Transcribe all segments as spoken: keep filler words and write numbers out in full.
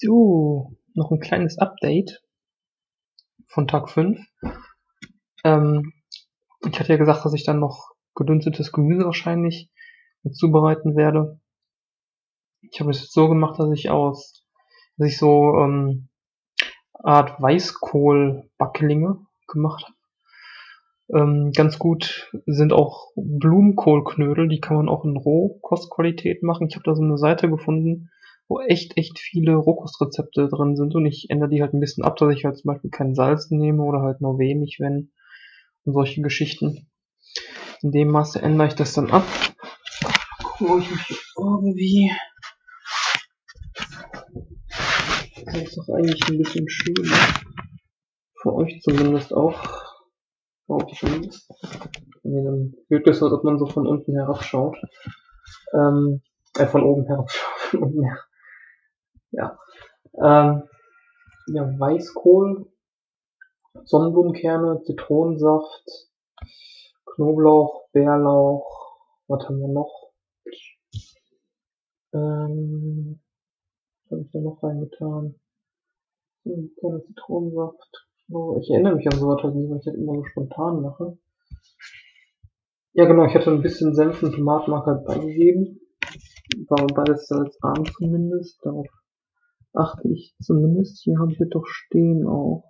So, noch ein kleines Update von Tag fünf. Ähm, ich hatte ja gesagt, dass ich dann noch gedünstetes Gemüse wahrscheinlich mit zubereiten werde. Ich habe es jetzt so gemacht, dass ich aus, dass ich so ähm, Art Weißkohl-Backlinge gemacht habe. Ähm, ganz gut sind auch Blumenkohlknödel, die kann man auch in Rohkostqualität machen. Ich habe da so eine Seite gefunden, wo echt, echt viele Rohkostrezepte drin sind und ich ändere die halt ein bisschen ab, dass ich halt zum Beispiel kein Salz nehme oder halt nur wenig, wenn, und solche Geschichten. In dem Maße ändere ich das dann ab. Wo ich mich irgendwie... Das ist doch eigentlich ein bisschen schön. Für euch zumindest auch. Für euch zumindest. Nee, dann wirkt es so, als ob man so von unten herabschaut. Ähm, äh, von oben herabschaut. Von unten her. Ja. Ähm, ja, Weißkohl, Sonnenblumenkerne, Zitronensaft, Knoblauch, Bärlauch, was haben wir noch? Ähm, was habe ich da noch reingetan? Keine Zitronensaft. Oh, ich erinnere mich an sowas halt nicht, weil ich das immer so spontan mache. Ja genau, ich hatte ein bisschen Senf und Tomatenmark halt beigegeben. War beides salzarm zumindest. Darauf achte ich zumindest. Hier habe ich es doch stehen auch.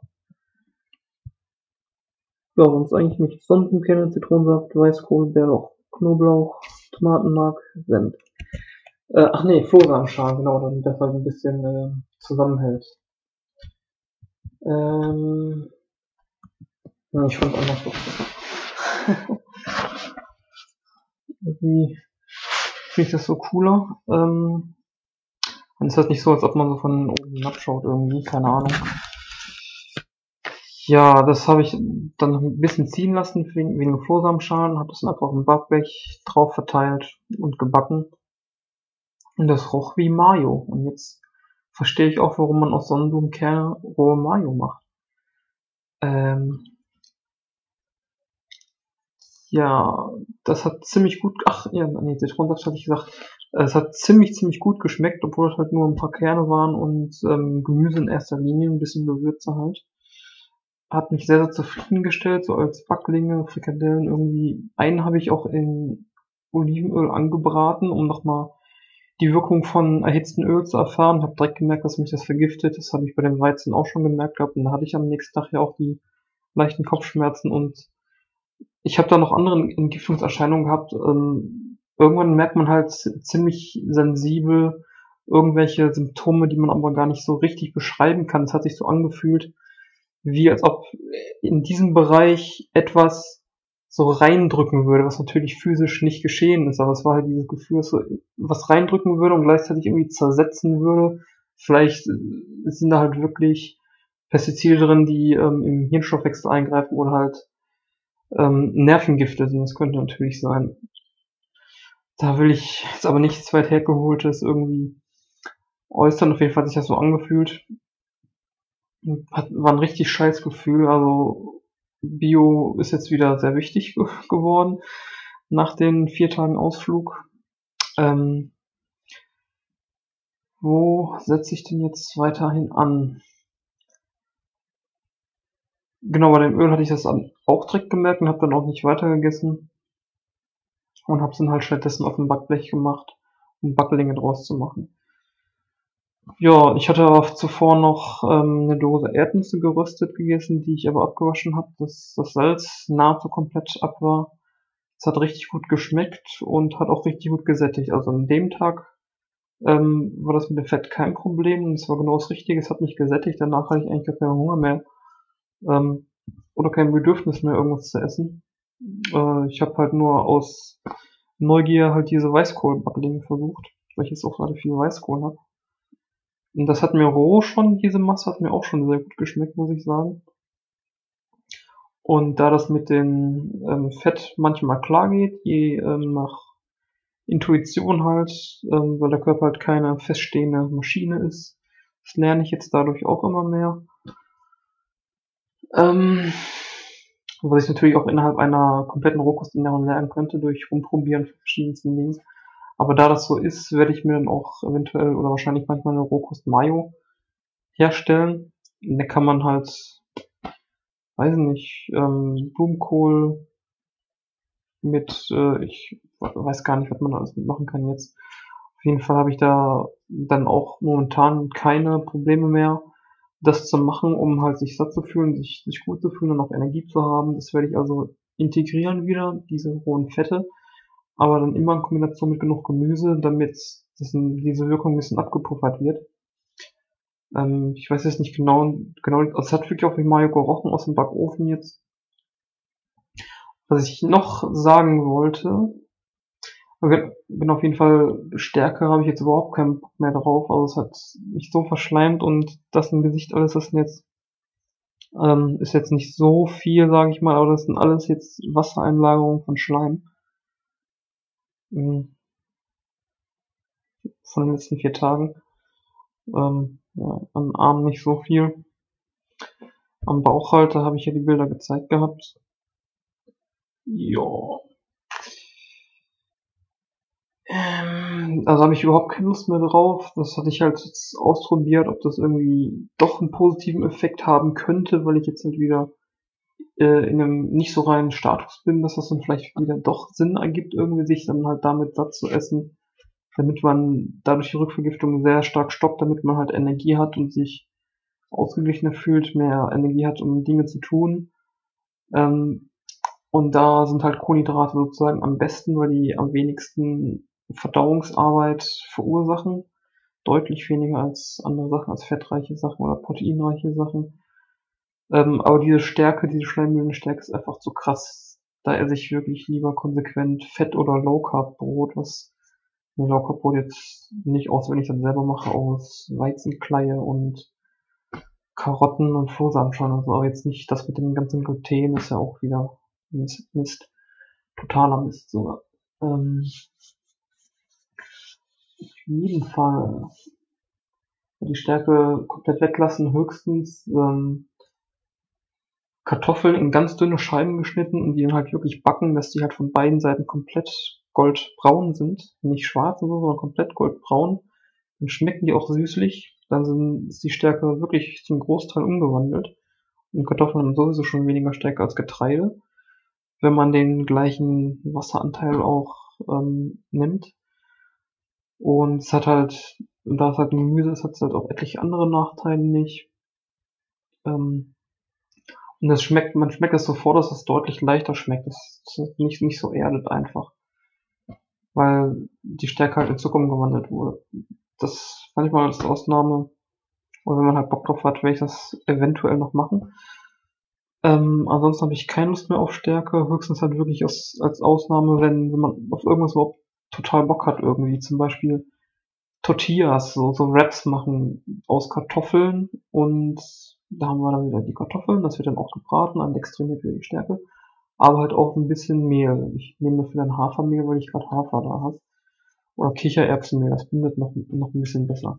Ja, sonst eigentlich nichts. Sonnenblumenkerne, Zitronensaft, Weißkohl, Bärlauch, Knoblauch, Tomatenmark, Senf. Äh, ach nee, Flohsamenschalen, genau, damit das halt ein bisschen äh, zusammenhält. Ähm, ja, ich fand anders so. Irgendwie finde ich das so cooler. Ähm, und es ist halt nicht so, als ob man so von oben hinabschaut irgendwie, keine Ahnung. Ja, das habe ich dann ein bisschen ziehen lassen wegen, wegen Flohsamenschalen, habe das dann einfach auf dem Backblech drauf verteilt und gebacken. Und das roch wie Mayo. Und jetzt verstehe ich auch, warum man aus Sonnenblumenkerne rohe Mayo macht. Ähm, ja, das hat ziemlich gut, ach, ja, nee, Zitronensaft hatte ich gesagt. Es hat ziemlich, ziemlich gut geschmeckt, obwohl es halt nur ein paar Kerne waren und ähm, Gemüse in erster Linie, ein bisschen Gewürze halt. Hat mich sehr, sehr zufriedengestellt, so als Backlinge, Frikadellen irgendwie. Einen habe ich auch in Olivenöl angebraten, um nochmal die Wirkung von erhitztem Öl zu erfahren. Habe direkt gemerkt, dass mich das vergiftet. Das habe ich bei dem Weizen auch schon gemerkt gehabt. Und da hatte ich am nächsten Tag ja auch die leichten Kopfschmerzen und ich habe da noch andere Entgiftungserscheinungen gehabt. Ähm, irgendwann merkt man halt ziemlich sensibel irgendwelche Symptome, die man aber gar nicht so richtig beschreiben kann. Es hat sich so angefühlt, wie als ob in diesem Bereich etwas so reindrücken würde, was natürlich physisch nicht geschehen ist, aber es war halt dieses Gefühl, dass so was reindrücken würde und gleichzeitig irgendwie zersetzen würde. Vielleicht sind da halt wirklich Pestizide drin, die ähm, im Hirnstoffwechsel eingreifen oder halt ähm, Nervengifte sind. Das könnte natürlich sein. Da will ich jetzt aber nichts weit hergeholtes irgendwie äußern. Auf jeden Fall hat sich das so angefühlt. Hat, war ein richtig scheiß Gefühl. Also Bio ist jetzt wieder sehr wichtig ge geworden nach den vier Tagen Ausflug. Ähm, wo setze ich denn jetzt weiterhin an? Genau, bei dem Öl hatte ich das auch direkt gemerkt und habe dann auch nicht weiter gegessen. Und habe es dann halt stattdessen auf dem Backblech gemacht, um Backlinge draus zu machen. Ja, ich hatte auch zuvor noch ähm, eine Dose Erdnüsse geröstet gegessen, die ich aber abgewaschen habe, dass das Salz nahezu komplett ab war. Es hat richtig gut geschmeckt und hat auch richtig gut gesättigt. Also an dem Tag ähm, war das mit dem Fett kein Problem. Es war genau das Richtige, es hat mich gesättigt. Danach hatte ich eigentlich gar keinen Hunger mehr ähm, oder kein Bedürfnis mehr, irgendwas zu essen. Äh, ich habe halt nur aus Neugier halt diese Weißkohlbacklinge versucht, weil ich jetzt auch gerade viel Weißkohl habe. Und das hat mir roh schon, diese Masse hat mir auch schon sehr gut geschmeckt, muss ich sagen. Und da das mit dem ähm, Fett manchmal klar geht, je ähm, nach Intuition halt, ähm, weil der Körper halt keine feststehende Maschine ist, das lerne ich jetzt dadurch auch immer mehr. Ähm, was ich natürlich auch innerhalb einer kompletten Rohkosternährung lernen könnte, durch Rumprobieren von verschiedensten Dingen. Aber da das so ist, werde ich mir dann auch eventuell oder wahrscheinlich manchmal eine Rohkost Mayo herstellen. Da kann man halt, weiß nicht, ähm, Blumenkohl mit, äh, ich weiß gar nicht, was man da alles mitmachen kann jetzt. Auf jeden Fall habe ich da dann auch momentan keine Probleme mehr, das zu machen, um halt sich satt zu fühlen, sich, sich gut zu fühlen und auch Energie zu haben. Das werde ich also integrieren wieder, diese rohen Fette, aber dann immer in Kombination mit genug Gemüse, damit diesen, diese Wirkung ein bisschen abgepuffert wird. Ähm, ich weiß jetzt nicht genau, genau, also es hat wirklich auch wie Mayo gerochen aus dem Backofen jetzt. Was ich noch sagen wollte, okay, bin auf jeden Fall Stärke, habe ich jetzt überhaupt keinen Bock mehr drauf. Also es hat mich so verschleimt und das im Gesicht alles, das sind jetzt, ähm, ist jetzt nicht so viel, sage ich mal, aber das sind alles jetzt Wassereinlagerungen von Schleim. Mhm. Von den letzten vier Tagen. Ähm, ja, an Armen nicht so viel. Am Bauchhalter habe ich ja die Bilder gezeigt gehabt. Ja. Ähm, also habe ich überhaupt keine Lust mehr drauf. Das hatte ich halt jetzt ausprobiert, ob das irgendwie doch einen positiven Effekt haben könnte, weil ich jetzt halt wieder äh, in einem nicht so reinen Status bin, dass das dann vielleicht wieder doch Sinn ergibt, irgendwie sich dann halt damit satt zu essen, damit man dadurch die Rückvergiftung sehr stark stoppt, damit man halt Energie hat und sich ausgeglichener fühlt, mehr Energie hat, um Dinge zu tun. Ähm, und da sind halt Kohlenhydrate sozusagen am besten, weil die am wenigsten Verdauungsarbeit verursachen. Deutlich weniger als andere Sachen, als fettreiche Sachen oder proteinreiche Sachen. Ähm, aber diese Stärke, diese Schleimbildungsstärke ist einfach zu krass. Da esse ich wirklich lieber konsequent Fett- oder Low-Carb-Brot, was ein Low-Carb-Brot jetzt nicht aus, wenn ich das selber mache, aus Weizenkleie und Karotten und Flohsamen schon. Also aber jetzt nicht das mit dem ganzen Gluten, ist ja auch wieder Mist. Mist. Totaler Mist sogar. Ähm, auf jeden Fall die Stärke komplett weglassen, höchstens ähm, Kartoffeln in ganz dünne Scheiben geschnitten und die dann halt wirklich backen, dass die halt von beiden Seiten komplett goldbraun sind. Nicht schwarz, sondern komplett goldbraun. Dann schmecken die auch süßlich. Dann sind, ist die Stärke wirklich zum Großteil umgewandelt. Und Kartoffeln haben sowieso schon weniger Stärke als Getreide, wenn man den gleichen Wasseranteil auch ähm, nimmt. Und es hat halt, da es halt ein Gemüse ist, hat es halt auch etliche andere Nachteile nicht. Ähm, und das schmeckt, man schmeckt es sofort, dass es deutlich leichter schmeckt. Es ist nicht, nicht so erdet einfach. Weil die Stärke halt in Zucker umgewandelt wurde. Das fand ich mal als Ausnahme. Oder wenn man halt Bock drauf hat, werde ich das eventuell noch machen. Ähm, ansonsten habe ich keine Lust mehr auf Stärke. Höchstens halt wirklich als, als Ausnahme, wenn, wenn man auf irgendwas überhaupt total Bock hat irgendwie. Zum Beispiel Tortillas, so, so Wraps machen aus Kartoffeln und da haben wir dann wieder die Kartoffeln, das wird dann auch gebraten, dann extremiert wieder die Stärke, aber halt auch ein bisschen Mehl. Ich nehme dafür dann Hafermehl, weil ich gerade Hafer da habe. Oder Kichererbsenmehl, das bindet noch, noch ein bisschen besser.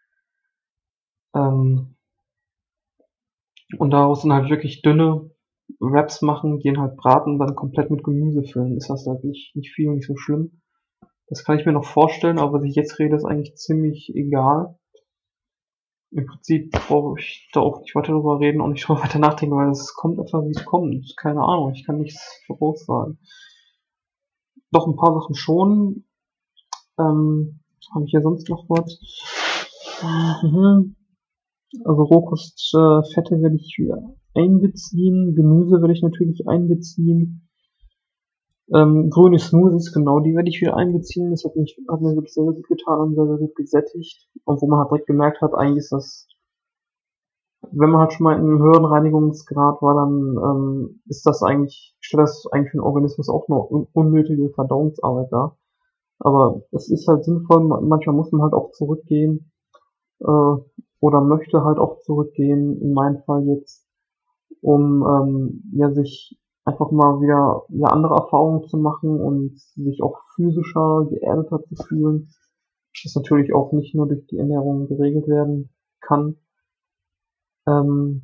Ähm, und daraus dann halt wirklich dünne Wraps machen, die dann halt braten und dann komplett mit Gemüse füllen. Ist das halt nicht, nicht viel, nicht so schlimm. Das kann ich mir noch vorstellen, aber was ich jetzt rede, ist eigentlich ziemlich egal. Im Prinzip brauche ich da auch nicht weiter drüber reden und nicht drüber weiter nachdenken, weil es kommt einfach, wie es kommt. Keine Ahnung, ich kann nichts voraussagen. Doch ein paar Sachen schon. Ähm, habe ich hier sonst noch was? Mhm. Also Rohkostfette äh, werde ich wieder einbeziehen. Gemüse werde ich natürlich einbeziehen. Ähm, grüne Smoothies, genau, die werde ich wieder einbeziehen. Das hat, mich, hat mir wirklich sehr, sehr gut getan und sehr, sehr gut gesättigt. Und wo man halt direkt gemerkt hat, eigentlich ist das, wenn man halt schon mal in einem höheren Reinigungsgrad war, dann ähm, ist das eigentlich, stellt das eigentlich für den Organismus auch nur un unnötige Verdauungsarbeit dar. Aber es ist halt sinnvoll, manchmal muss man halt auch zurückgehen äh, oder möchte halt auch zurückgehen, in meinem Fall jetzt, um ähm, ja sich einfach mal wieder ja, andere Erfahrungen zu machen und sich auch physischer, geerdeter zu fühlen, das natürlich auch nicht nur durch die Ernährung geregelt werden kann. Ähm,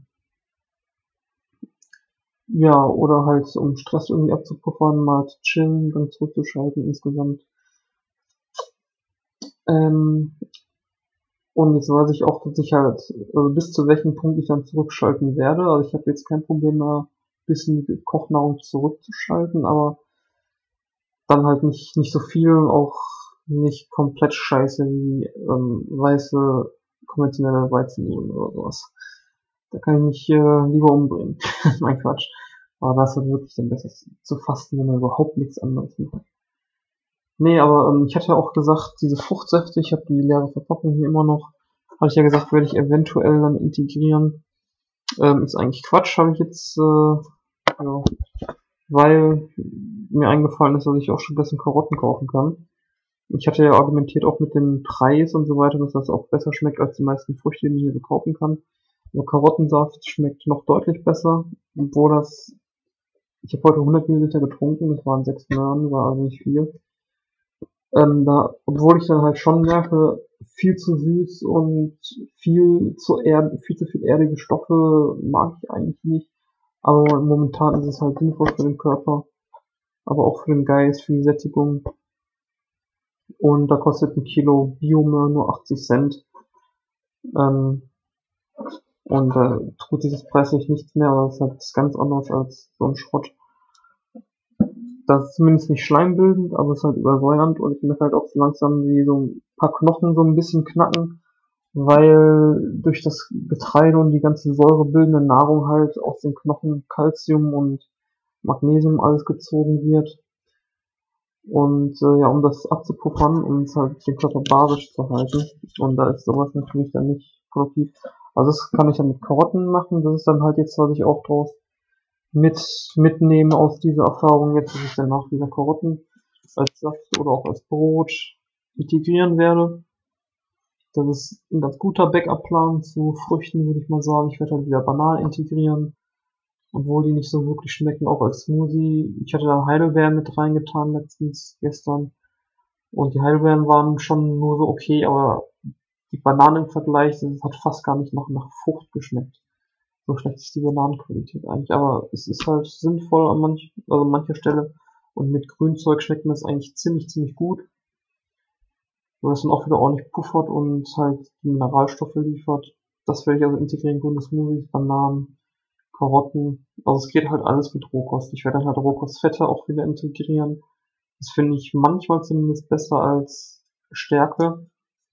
ja, oder halt um Stress irgendwie abzupuffern, mal zu chillen, dann zurückzuschalten insgesamt. Ähm, Und jetzt weiß ich auch, dass ich halt, also bis zu welchem Punkt ich dann zurückschalten werde. Also ich habe jetzt kein Problem mehr, bis in die Kochnahrung zurückzuschalten, aber dann halt nicht, nicht so viel und auch nicht komplett scheiße wie ähm, weiße konventionelle Weizennudeln oder sowas. Da kann ich mich äh, lieber umbringen. Mein Quatsch. Aber das ist halt wirklich dann besser zu fasten, wenn man überhaupt nichts anderes macht. Nee, aber ähm, ich hatte ja auch gesagt, diese Fruchtsäfte, ich habe die leere Verpackung hier immer noch, hatte ich ja gesagt, werde ich eventuell dann integrieren. Ähm, ist eigentlich Quatsch, habe ich jetzt, äh, ja, weil mir eingefallen ist, dass ich auch schon besser Karotten kaufen kann. Ich hatte ja argumentiert auch mit dem Preis und so weiter, dass das auch besser schmeckt als die meisten Früchte, die man hier so kaufen kann. Aber Karottensaft schmeckt noch deutlich besser, obwohl das, ich habe heute hundert Milliliter getrunken, das waren sechs Bananen, war also nicht viel. Ähm, da, obwohl ich dann halt schon merke, viel zu süß und viel zu erd, viel zu viel erdige Stoffe mag ich eigentlich nicht. Aber momentan ist es halt sinnvoll für den Körper, aber auch für den Geist, für die Sättigung. Und da kostet ein Kilo Biomöhr nur achtzig Cent. Ähm, und da äh, tut sich das preislich nichts mehr, aber das ist halt ganz anders als so ein Schrott. Das ist zumindest nicht schleimbildend, aber es ist halt übersäuernd und ich merke halt auch so langsam, wie so ein paar Knochen so ein bisschen knacken, weil durch das Getreide und die ganze säurebildende Nahrung halt aus den Knochen Calcium und Magnesium alles gezogen wird. Und äh, ja, um das abzupuffern, um es halt den Körper basisch zu halten. Und da ist sowas natürlich dann nicht produktiv. Also das kann ich dann mit Karotten machen. Das ist dann halt jetzt, was ich auch draus mit mitnehme aus dieser Erfahrung jetzt, dass ich danach wieder Karotten als Saft oder auch als Brot integrieren werde. Das ist ein ganz guter Backup-Plan zu Früchten, würde ich mal sagen. Ich werde halt wieder Bananen integrieren, obwohl die nicht so wirklich schmecken, auch als Smoothie. Ich hatte da Heidelbeeren mit reingetan letztens, gestern. Und die Heidelbeeren waren schon nur so okay, aber die Bananen im Vergleich, das hat fast gar nicht nach, nach Frucht geschmeckt. So schlecht ist die Bananenqualität eigentlich, aber es ist halt sinnvoll an manch, also an mancher Stelle. Und mit Grünzeug schmeckt mir das eigentlich ziemlich, ziemlich gut. Weil das dann auch wieder ordentlich puffert und halt die Mineralstoffe liefert. Das werde ich also integrieren, grüne Smoothies, Bananen, Karotten. Also es geht halt alles mit Rohkost. Ich werde dann halt Rohkostfette auch wieder integrieren. Das finde ich manchmal zumindest besser als Stärke.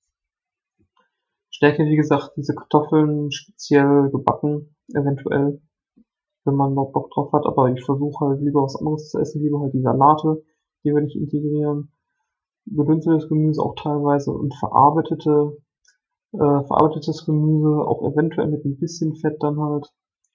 Stärke, wie gesagt, diese Kartoffeln speziell gebacken, eventuell, wenn man noch Bock drauf hat, aber ich versuche halt lieber was anderes zu essen, lieber halt die Salate, die werde ich integrieren, gedünstetes Gemüse auch teilweise und verarbeitete, äh, verarbeitetes Gemüse, auch eventuell mit ein bisschen Fett dann halt.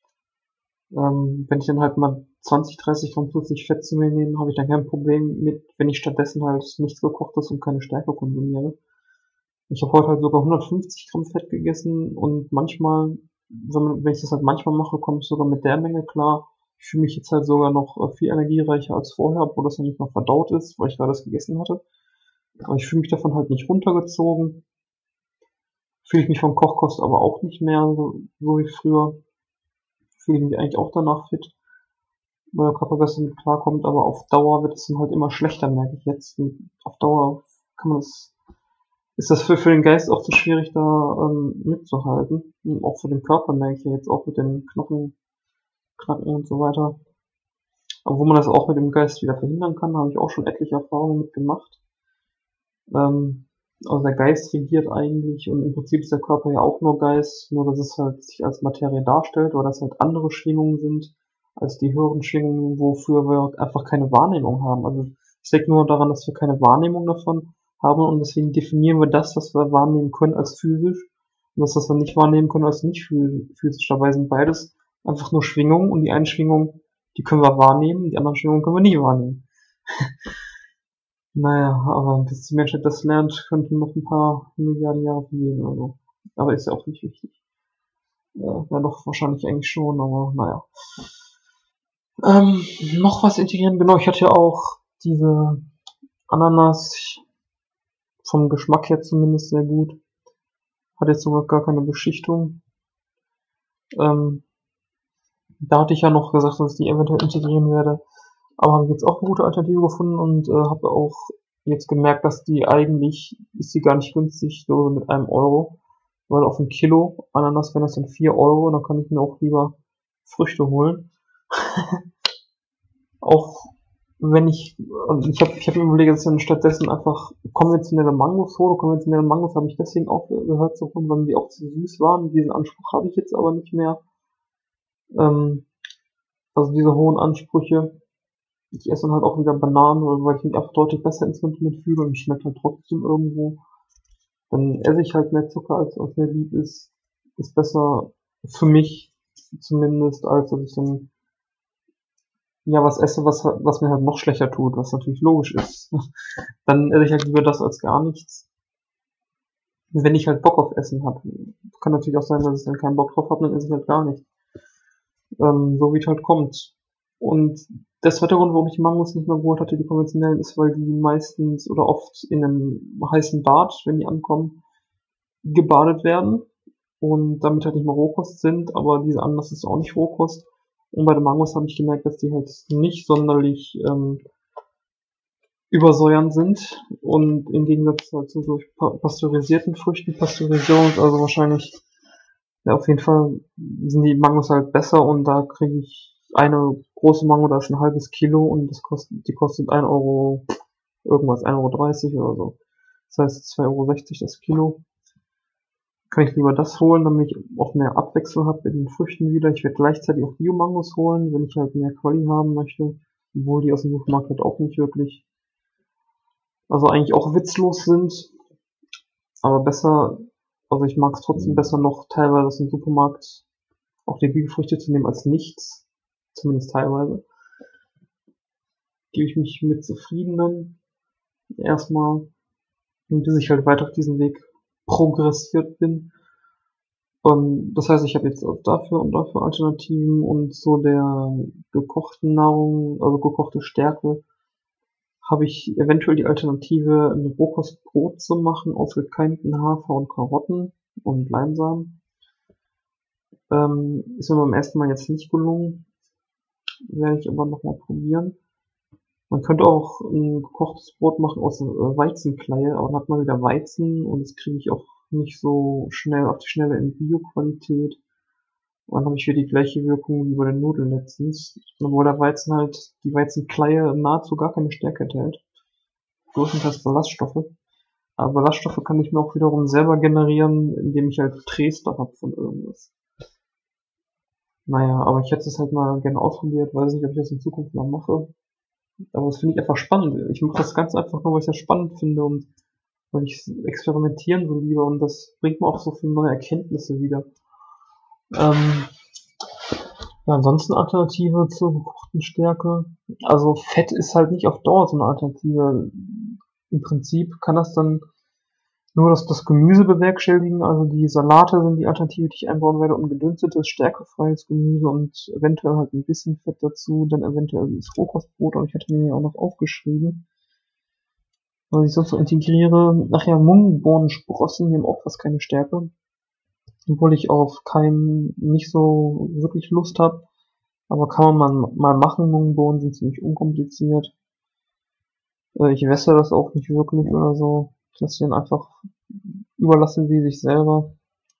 Ähm, wenn ich dann halt mal zwanzig, dreißig Gramm zusätzlich Fett zu mir nehme, habe ich dann kein Problem mit, wenn ich stattdessen halt nichts gekochtes und keine Stärke konsumiere. Ich habe heute halt sogar hundertfünfzig Gramm Fett gegessen und manchmal, wenn, man, wenn ich das halt manchmal mache, komme ich sogar mit der Menge klar. Ich fühle mich jetzt halt sogar noch viel energiereicher als vorher, obwohl das noch nicht mal verdaut ist, weil ich gerade das gegessen hatte. Aber ich fühle mich davon halt nicht runtergezogen. Fühle ich mich vom Kochkost aber auch nicht mehr so, so wie früher. Fühle ich mich eigentlich auch danach fit, weil der Körper besser mit klarkommt, aber auf Dauer wird es dann halt immer schlechter, merke ich jetzt. Auf Dauer kann man das ist das für, für den Geist auch zu schwierig, da ähm, mitzuhalten. Und auch für den Körper merke ich ja jetzt auch mit den Knochen, Knacken und so weiter. Aber wo man das auch mit dem Geist wieder verhindern kann, habe ich auch schon etliche Erfahrungen mitgemacht. Ähm, also der Geist regiert eigentlich und im Prinzip ist der Körper ja auch nur Geist, nur dass es halt sich als Materie darstellt oder dass halt andere Schwingungen sind als die höheren Schwingungen, wofür wir einfach keine Wahrnehmung haben. Also es liegt nur daran, dass wir keine Wahrnehmung davon haben und deswegen definieren wir das, was wir wahrnehmen können, als physisch und das, was wir nicht wahrnehmen können, als nicht physisch. Dabei sind beides einfach nur Schwingungen und die einen Schwingung, die können wir wahrnehmen, die anderen Schwingungen können wir nicht wahrnehmen. Naja, aber bis die Menschheit das lernt, könnten noch ein paar Milliarden Jahre vergehen oder so. Aber ist ja auch nicht wichtig. Ja, ja doch, wahrscheinlich eigentlich schon, aber naja. Ähm, noch was integrieren, genau, ich hatte ja auch diese Ananas, vom Geschmack her zumindest sehr gut. Hat jetzt sogar gar keine Beschichtung. Ähm, da hatte ich ja noch gesagt, dass ich die eventuell integrieren werde. Aber habe ich jetzt auch eine gute Alternative gefunden und äh, habe auch jetzt gemerkt, dass die eigentlich, ist die gar nicht günstig, so mit einem Euro. weil auf ein Kilo Ananas wären das dann vier Euro, dann kann ich mir auch lieber Früchte holen. Auch wenn ich, also ich habe ich hab mir überlegt, dass ich dann stattdessen einfach konventionelle Mangos hole. Konventionelle Mangos habe ich deswegen aufgehört zu holen, weil die auch zu süß waren. Diesen Anspruch habe ich jetzt aber nicht mehr. Ähm, also diese hohen Ansprüche. Ich esse dann halt auch wieder Bananen, weil ich mich einfach deutlich besser insgesamt mitfühle und ich schmeckt halt trotzdem irgendwo. Dann esse ich halt mehr Zucker, als was mir lieb ist. Ist besser für mich zumindest, als dass ich dann ja was esse, was, was mir halt noch schlechter tut, was natürlich logisch ist. Dann esse ich halt lieber das als gar nichts. Wenn ich halt Bock auf Essen habe. Kann natürlich auch sein, dass ich dann keinen Bock drauf habe, dann esse ich halt gar nicht. Ähm, so wie es halt kommt. Und der zweite Grund, warum ich Mangos nicht mehr geholt hatte, die konventionellen, ist, weil die meistens oder oft in einem heißen Bad, wenn die ankommen, gebadet werden und damit halt nicht mehr Rohkost sind, aber diese Ananas ist auch nicht Rohkost. Und bei den Mangos habe ich gemerkt, dass die halt nicht sonderlich ähm, übersäuernd sind und im Gegensatz halt zu so pasteurisierten Früchten, Pasteurisierung ist also wahrscheinlich, ja, auf jeden Fall sind die Mangos halt besser und da kriege ich eine große Mango, da ist ein halbes Kilo und das kostet, die kostet ein Euro irgendwas, ein Euro dreißig oder so. Das heißt zwei Euro sechzig das Kilo. Kann ich lieber das holen, damit ich auch mehr Abwechslung habe mit den Früchten wieder. Ich werde gleichzeitig auch Bio-Mangos holen, wenn ich halt mehr Quali haben möchte, obwohl die aus dem Supermarkt halt auch nicht wirklich, also eigentlich auch witzlos sind, aber besser, also ich mag es trotzdem besser noch teilweise aus dem Supermarkt auch die Biofrüchte zu nehmen als nichts, zumindest teilweise. Gebe ich mich mit zufrieden dann erstmal, bis ich halt weiter auf diesem Weg progressiert bin. Und das heißt, ich habe jetzt auch dafür und dafür Alternativen und so der gekochten Nahrung, also gekochte Stärke, habe ich eventuell die Alternative, ein Rohkostbrot zu machen aus gekeimten Hafer und Karotten und Leinsamen. Ähm, ist mir beim ersten Mal jetzt nicht gelungen, werde ich aber nochmal probieren. Man könnte auch ein gekochtes Brot machen aus Weizenkleie, aber dann hat man wieder Weizen und das kriege ich auch nicht so schnell auf die Schnelle in Bio-Qualität. Und dann habe ich wieder die gleiche Wirkung wie bei den Nudeln letztens, obwohl der Weizen halt, die Weizenkleie nahezu gar keine Stärke enthält. Größtenteils Ballaststoffe. Aber Ballaststoffe kann ich mir auch wiederum selber generieren, indem ich halt Dresder habe von irgendwas. Naja, aber ich hätte es halt mal gerne ausprobiert, weiß nicht, ob ich das in Zukunft mal mache. Aber das finde ich einfach spannend. Ich mache das ganz einfach nur, weil ich das spannend finde und weil ich experimentieren so liebe und das bringt mir auch so viele neue Erkenntnisse wieder. Ähm, ja, ansonsten Alternative zur gekochten Stärke. Also Fett ist halt nicht auf Dauer so eine Alternative. Im Prinzip kann das dann nur das, das Gemüse bewerkstelligen. Also die Salate sind die Alternative, die ich einbauen werde und gedünstetes, stärkefreies Gemüse und eventuell halt ein bisschen Fett dazu. Dann eventuell dieses Rohkostbrot, aber ich hatte mir ja auch noch aufgeschrieben, was ich sonst so integriere. Nachher Mungbohnensprossen, die haben auch fast keine Stärke. Obwohl ich auf Keim nicht so wirklich Lust habe. Aber kann man mal, mal machen, Mungbohnen sind ziemlich unkompliziert. Äh, ich wässere das auch nicht wirklich oder so. Das dann einfach überlassen sie sich selber.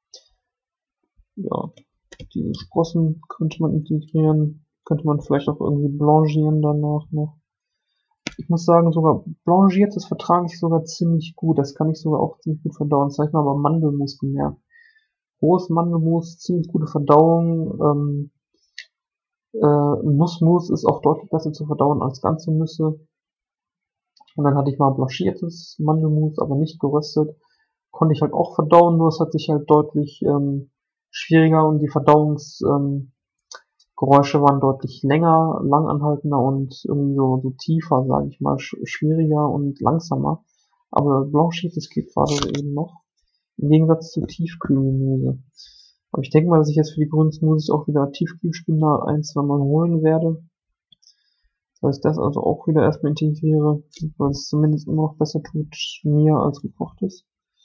Ja, diese Sprossen könnte man integrieren. Könnte man vielleicht auch irgendwie blanchieren danach noch. Ich muss sagen, sogar blanchiert, das vertrage ich sogar ziemlich gut. Das kann ich sogar auch ziemlich gut verdauen. Das habe ich mal beim Mandelmus gemerkt. Rohes Mandelmus, ziemlich gute Verdauung. Ähm, äh, Nussmus ist auch deutlich besser zu verdauen als ganze Nüsse. Und dann hatte ich mal blanchiertes Mandelmus, aber nicht geröstet. Konnte ich halt auch verdauen, nur es hat sich halt deutlich ähm, schwieriger und die Verdauungsgeräusche ähm, waren deutlich länger, langanhaltender und irgendwie so, so tiefer, sage ich mal, sch schwieriger und langsamer. Aber blanchiertes geht gerade eben noch. Im Gegensatz zu Tiefkühlgemüse. Aber ich denke mal, dass ich jetzt für die grünen Smoothies auch wieder Tiefkühlspinat ein, zwei Mal holen werde. Das heißt, das also auch wieder erstmal integriere, weil es zumindest immer noch besser tut mir als gekochtes.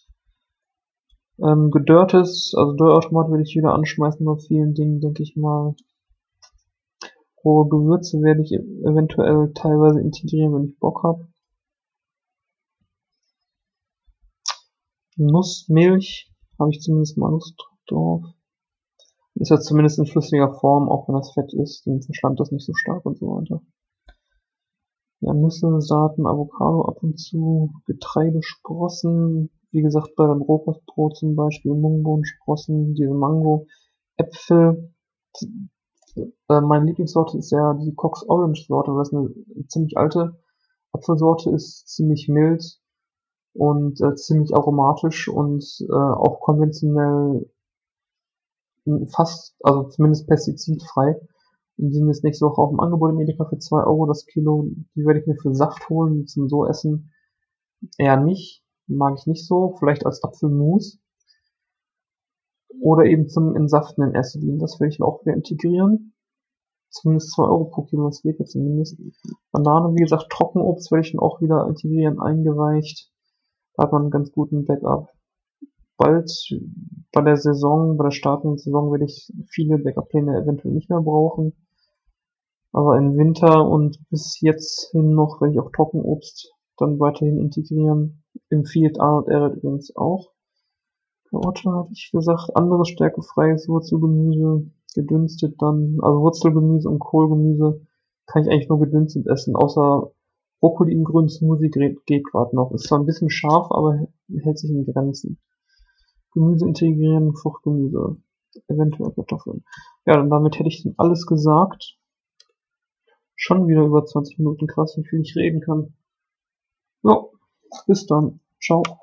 Ähm, gedörrtes, also Dörrautomat werde ich wieder anschmeißen bei vielen Dingen, denke ich mal. Rohe Gewürze werde ich eventuell teilweise integrieren, wenn ich Bock habe. Nuss, Milch Habe ich zumindest mal Lust drauf. Ist ja zumindest in flüssiger Form, auch wenn das Fett ist, dann verschlammt das nicht so stark und so weiter. Ja, Nüsse, Saaten, Avocado ab und zu, Getreidesprossen, wie gesagt, bei dem Rohkostbrot zum Beispiel, Mungbohnensprossen, diese Mango, Äpfel. Äh, meine Lieblingssorte ist ja die Cox Orange Sorte, weil das eine ziemlich alte Apfelsorte ist, ziemlich mild und äh, ziemlich aromatisch und äh, auch konventionell fast, also zumindest pestizidfrei. Und die sind jetzt nächste Woche auch im Angebot im Edeka für zwei Euro das Kilo. Die werde ich mir für Saft holen, zum so essen eher nicht. Mag ich nicht so. Vielleicht als Apfelmus. Oder eben zum Entsaften in erster Linie. Das werde ich auch wieder integrieren. Zumindest zwei Euro pro Kilo, das geht jetzt zumindest. Banane, wie gesagt, Trockenobst werde ich dann auch wieder integrieren, eingeweicht. Da hat man einen ganz guten Backup. Bald bei der Saison, bei der startenden Saison werde ich viele Backup-Pläne eventuell nicht mehr brauchen. Aber im Winter und bis jetzt hin noch werde ich auch Trockenobst dann weiterhin integrieren. Empfiehlt A und R übrigens auch. Karotte hatte ich gesagt, anderes stärkefreies Wurzelgemüse, gedünstet dann, also Wurzelgemüse und Kohlgemüse kann ich eigentlich nur gedünstet essen, außer Brokkoli im grünen Smoothie geht gerade noch. Ist zwar ein bisschen scharf, aber hält sich in Grenzen. Gemüse integrieren, Fruchtgemüse, eventuell Kartoffeln. Ja, und damit hätte ich dann alles gesagt. Schon wieder über zwanzig Minuten, krass, wie viel ich reden kann. Ja, bis dann. Ciao.